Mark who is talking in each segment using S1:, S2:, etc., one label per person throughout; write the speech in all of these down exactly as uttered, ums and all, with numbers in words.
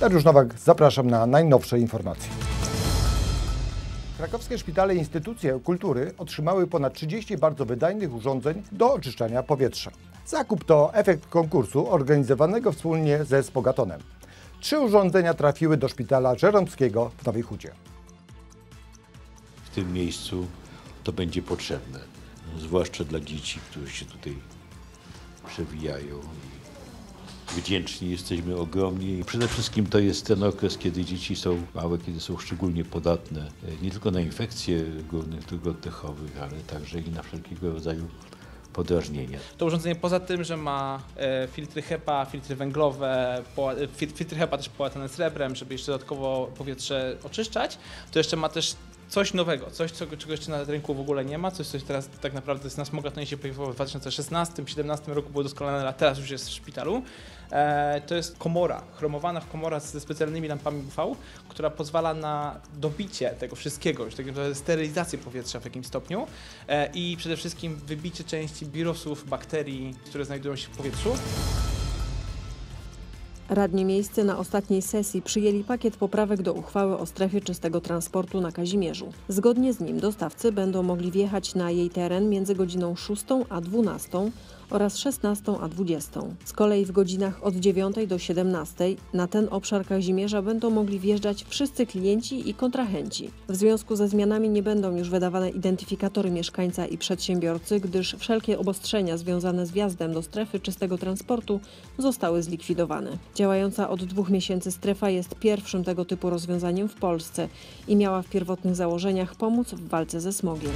S1: Dariusz Nowak, zapraszam na najnowsze informacje. Krakowskie szpitale i instytucje kultury otrzymały ponad trzydzieści bardzo wydajnych urządzeń do oczyszczania powietrza. Zakup to efekt konkursu organizowanego wspólnie ze Spogatonem. Trzy urządzenia trafiły do szpitala żeromskiego w Nowej Hucie.
S2: W tym miejscu to będzie potrzebne, zwłaszcza dla dzieci, które się tutaj przewijają. Wdzięczni jesteśmy ogromnie i przede wszystkim to jest ten okres, kiedy dzieci są małe, kiedy są szczególnie podatne nie tylko na infekcje górnych dróg oddechowych, ale także i na wszelkiego rodzaju podrażnienia.
S3: To urządzenie poza tym, że ma e, filtry HEPA, filtry węglowe, po, fil, filtry HEPA też połatane srebrem, żeby jeszcze dodatkowo powietrze oczyszczać, to jeszcze ma też coś nowego, coś czego, czego jeszcze na rynku w ogóle nie ma, coś co teraz tak naprawdę jest na Smogatonie się pojawiło w dwa tysiące szesnastym dwa tysiące siedemnastym roku, było doskonale, a teraz już jest w szpitalu. E, to jest komora, chromowana komora ze specjalnymi lampami U V, która pozwala na dobicie tego wszystkiego, już tak naprawdę sterylizację powietrza w jakimś stopniu e, i przede wszystkim wybicie części wirusów, bakterii, które znajdują się w powietrzu.
S4: Radni miejscy na ostatniej sesji przyjęli pakiet poprawek do uchwały o strefie czystego transportu na Kazimierzu. Zgodnie z nim dostawcy będą mogli wjechać na jej teren między godziną szóstą a dwunastą oraz szesnastą a dwudziestą. Z kolei w godzinach od dziewiątej do siedemnastej na ten obszar Kazimierza będą mogli wjeżdżać wszyscy klienci i kontrahenci. W związku ze zmianami nie będą już wydawane identyfikatory mieszkańca i przedsiębiorcy, gdyż wszelkie obostrzenia związane z wjazdem do strefy czystego transportu zostały zlikwidowane. Działająca od dwóch miesięcy strefa jest pierwszym tego typu rozwiązaniem w Polsce i miała w pierwotnych założeniach pomóc w walce ze smogiem.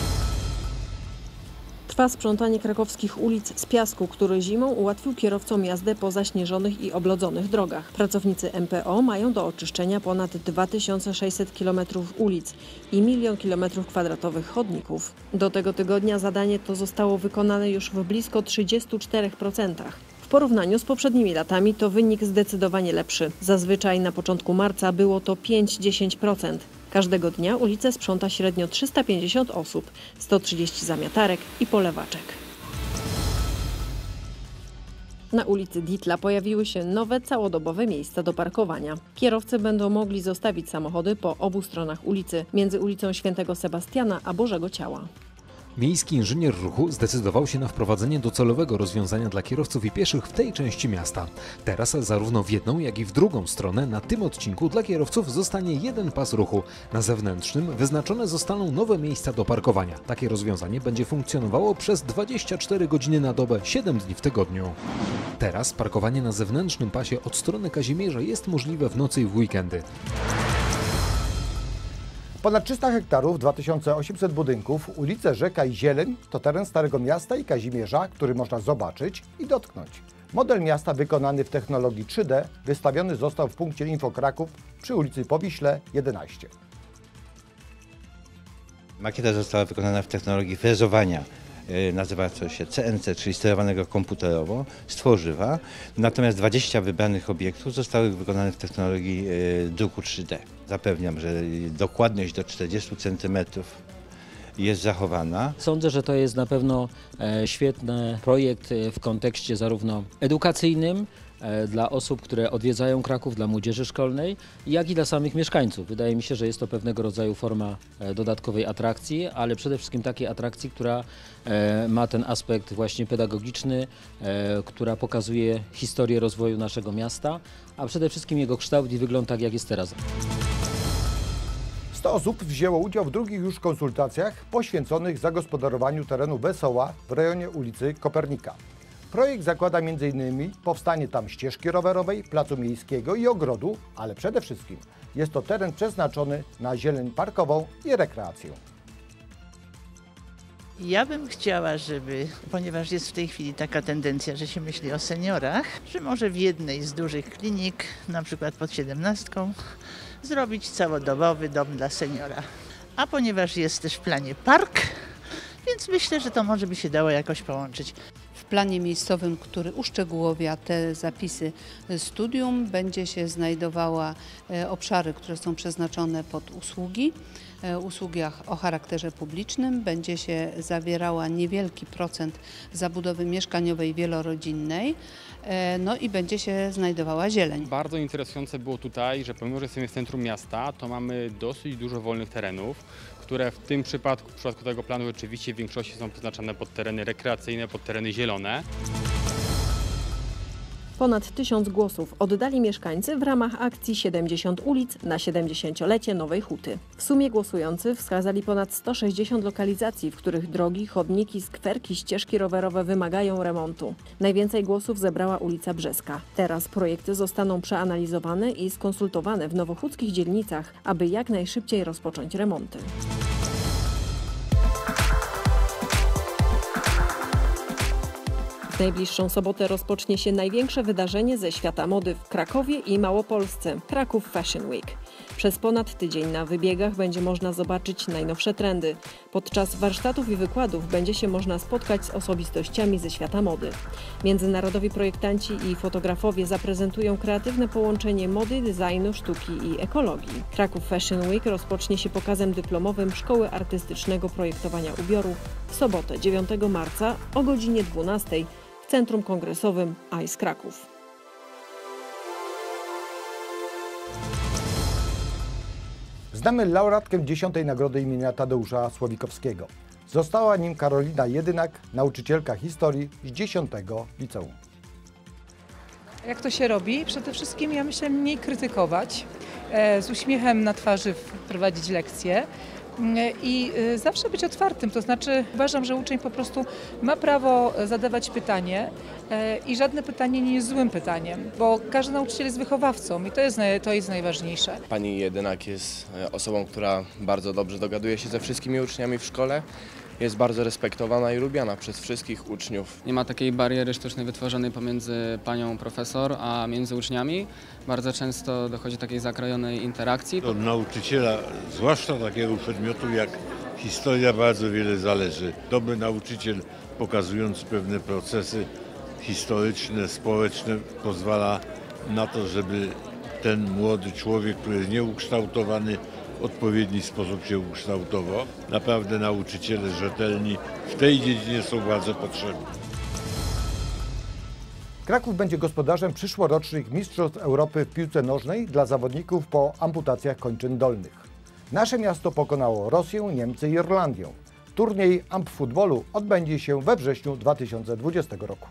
S4: Trwa sprzątanie krakowskich ulic z piasku, który zimą ułatwił kierowcom jazdę po zaśnieżonych i oblodzonych drogach. Pracownicy M P O mają do oczyszczenia ponad dwa tysiące sześćset kilometrów ulic i milion kilometrów kwadratowych chodników. Do tego tygodnia zadanie to zostało wykonane już w blisko trzydziestu czterech procentach. W porównaniu z poprzednimi latami to wynik zdecydowanie lepszy. Zazwyczaj na początku marca było to pięć do dziesięciu procent. Każdego dnia ulicę sprząta średnio trzysta pięćdziesiąt osób, sto trzydzieści zamiatarek i polewaczek. Na ulicy Ditla pojawiły się nowe całodobowe miejsca do parkowania. Kierowcy będą mogli zostawić samochody po obu stronach ulicy, między ulicą Świętego Sebastiana a Bożego Ciała.
S5: Miejski inżynier ruchu zdecydował się na wprowadzenie docelowego rozwiązania dla kierowców i pieszych w tej części miasta. Teraz zarówno w jedną, jak i w drugą stronę na tym odcinku dla kierowców zostanie jeden pas ruchu. Na zewnętrznym wyznaczone zostaną nowe miejsca do parkowania. Takie rozwiązanie będzie funkcjonowało przez dwadzieścia cztery godziny na dobę, siedem dni w tygodniu. Teraz parkowanie na zewnętrznym pasie od strony Kazimierza jest możliwe w nocy i w weekendy.
S1: Ponad trzysta hektarów, dwa tysiące osiemset budynków, ulice, rzeka i zieleń to teren Starego Miasta i Kazimierza, który można zobaczyć i dotknąć. Model miasta wykonany w technologii trzy D wystawiony został w punkcie Info Kraków przy ulicy Powiśle jedenaście.
S6: Makieta została wykonana w technologii frezowania. Nazywa to się C N C, czyli sterowanego komputerowo, z tworzywa. Natomiast dwadzieścia wybranych obiektów zostały wykonane w technologii druku trzy D. Zapewniam, że dokładność do czterdziestu centymetrów jest zachowana.
S7: Sądzę, że to jest na pewno świetny projekt w kontekście zarówno edukacyjnym, dla osób, które odwiedzają Kraków, dla młodzieży szkolnej, jak i dla samych mieszkańców. Wydaje mi się, że jest to pewnego rodzaju forma dodatkowej atrakcji, ale przede wszystkim takiej atrakcji, która ma ten aspekt właśnie pedagogiczny, która pokazuje historię rozwoju naszego miasta, a przede wszystkim jego kształt i wygląd tak, jak jest teraz.
S1: sto osób wzięło udział w drugich już konsultacjach poświęconych zagospodarowaniu terenu Wesoła w rejonie ulicy Kopernika. Projekt zakłada między innymi powstanie tam ścieżki rowerowej, placu miejskiego i ogrodu, ale przede wszystkim jest to teren przeznaczony na zieleń parkową i rekreację.
S8: Ja bym chciała, żeby, ponieważ jest w tej chwili taka tendencja, że się myśli o seniorach, że może w jednej z dużych klinik, na przykład pod siedemnastką, zrobić całodobowy dom dla seniora. A ponieważ jest też w planie park, więc myślę, że to może by się dało jakoś połączyć.
S6: W
S9: planie miejscowym, który uszczegółowia te zapisy studium, będzie się znajdowała obszary, które są przeznaczone pod usługi. Usługach o charakterze publicznym będzie się zawierała niewielki procent zabudowy mieszkaniowej wielorodzinnej, no i będzie się znajdowała zieleń.
S10: Bardzo interesujące było tutaj, że pomimo, że jesteśmy w centrum miasta, to mamy dosyć dużo wolnych terenów, które w tym przypadku, w przypadku tego planu rzeczywiście w większości są przeznaczone pod tereny rekreacyjne, pod tereny zielone.
S4: Ponad tysiąc głosów oddali mieszkańcy w ramach akcji siedemdziesiąt ulic na siedemdziesięciolecie Nowej Huty. W sumie głosujący wskazali ponad sto sześćdziesiąt lokalizacji, w których drogi, chodniki, skwerki, ścieżki rowerowe wymagają remontu. Najwięcej głosów zebrała ulica Brzeska. Teraz projekty zostaną przeanalizowane i skonsultowane w nowochódzkich dzielnicach, aby jak najszybciej rozpocząć remonty. W najbliższą sobotę rozpocznie się największe wydarzenie ze świata mody w Krakowie i Małopolsce – Kraków Fashion Week. Przez ponad tydzień na wybiegach będzie można zobaczyć najnowsze trendy. Podczas warsztatów i wykładów będzie się można spotkać z osobistościami ze świata mody. Międzynarodowi projektanci i fotografowie zaprezentują kreatywne połączenie mody, designu, sztuki i ekologii. Kraków Fashion Week rozpocznie się pokazem dyplomowym Szkoły Artystycznego Projektowania Ubioru w sobotę dziewiątego marca o godzinie dwunastej w Centrum Kongresowym A I S Kraków.
S1: Znamy laureatkę dziesiątej Nagrody imienia Tadeusza Słowikowskiego. Została nim Karolina Jedynak, nauczycielka historii z dziesiątego liceum.
S11: Jak to się robi? Przede wszystkim ja myślę mniej krytykować, z uśmiechem na twarzy prowadzić lekcje i zawsze być otwartym. To znaczy uważam, że uczeń po prostu ma prawo zadawać pytanie i żadne pytanie nie jest złym pytaniem, bo każdy nauczyciel jest wychowawcą i to jest, to jest najważniejsze.
S12: Pani Jedynak jest osobą, która bardzo dobrze dogaduje się ze wszystkimi uczniami w szkole. Jest bardzo respektowana i lubiana przez wszystkich uczniów.
S13: Nie ma takiej bariery sztucznej wytworzonej pomiędzy panią profesor a między uczniami. Bardzo często dochodzi do takiej zakrojonej interakcji.
S14: Od nauczyciela, zwłaszcza takiego przedmiotu jak historia, bardzo wiele zależy. Dobry nauczyciel pokazujący pewne procesy historyczne, społeczne pozwala na to, żeby ten młody człowiek, który jest nieukształtowany, w odpowiedni sposób się ukształtował. Naprawdę nauczyciele rzetelni w tej dziedzinie są bardzo potrzebni.
S1: Kraków będzie gospodarzem przyszłorocznych Mistrzostw Europy w piłce nożnej dla zawodników po amputacjach kończyn dolnych. Nasze miasto pokonało Rosję, Niemcy i Irlandię. Turniej Ampfutbolu odbędzie się we wrześniu dwa tysiące dwudziestego roku.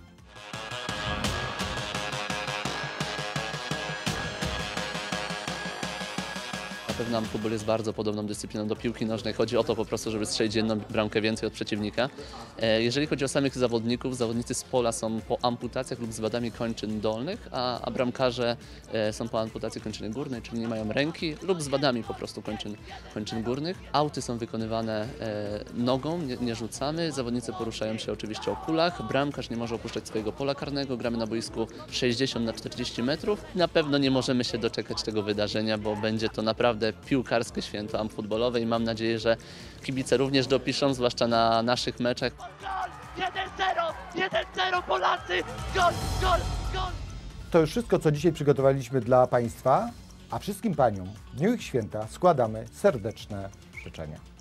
S15: Na pewno ampfutbol jest bardzo podobną dyscypliną do piłki nożnej. Chodzi o to po prostu, żeby strzelić jedną bramkę więcej od przeciwnika. Jeżeli chodzi o samych zawodników, zawodnicy z pola są po amputacjach lub z wadami kończyn dolnych, a, a bramkarze są po amputacji kończyny górnej, czyli nie mają ręki lub z wadami po prostu kończyn, kończyn górnych. Auty są wykonywane nogą, nie, nie rzucamy. Zawodnicy poruszają się oczywiście o kulach. Bramkarz nie może opuszczać swojego pola karnego. Gramy na boisku sześćdziesiąt na czterdzieści metrów. Na pewno nie możemy się doczekać tego wydarzenia, bo będzie to naprawdę piłkarskie święto ampfutbolowe i mam nadzieję, że kibice również dopiszą, zwłaszcza na naszych meczach.
S16: jeden zero! jeden zero Polacy! Gol! Gol! Gol!
S1: To już wszystko, co dzisiaj przygotowaliśmy dla Państwa, a wszystkim Paniom w dniu ich święta składamy serdeczne życzenia.